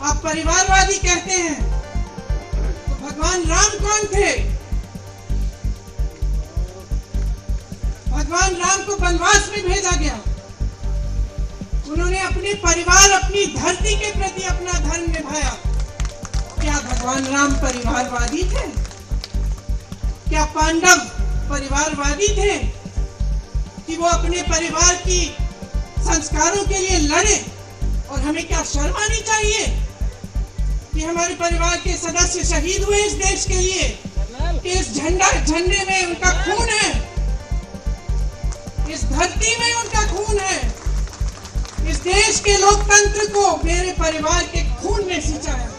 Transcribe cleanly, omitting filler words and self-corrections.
आप परिवारवादी कहते हैं, तो भगवान राम कौन थे? भगवान राम को वनवास में भेजा गया। उन्होंने अपने परिवार, अपनी धरती के प्रति अपना धर्म निभाया। क्या भगवान राम परिवारवादी थे? क्या पांडव परिवारवादी थे कि वो अपने परिवार की संस्कारों के लिए लड़े? और हमें क्या शर्म आनी चाहिए कि हमारे परिवार के सदस्य शहीद हुए इस देश के लिए, कि इस झंडे में उनका खून है, इस धरती में उनका खून है, इस देश के लोकतंत्र को मेरे परिवार के खून ने सिंचाया।